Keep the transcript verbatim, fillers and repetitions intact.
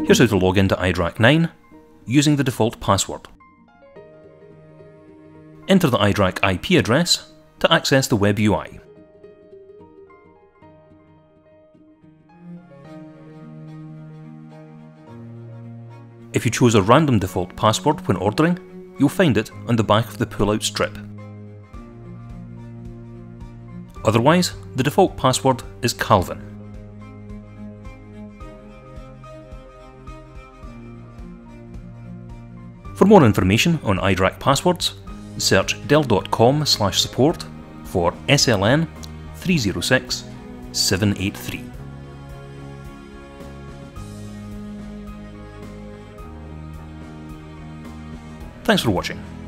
Here's how to log into i DRAC nine using the default password. Enter the i DRAC I P address to access the web U I. If you chose a random default password when ordering, you'll find it on the back of the pull-out strip. Otherwise, the default password is Calvin. For more information on i DRAC passwords, search dell dot com slash support for S L N three zero six seven eight three. Thanks for watching.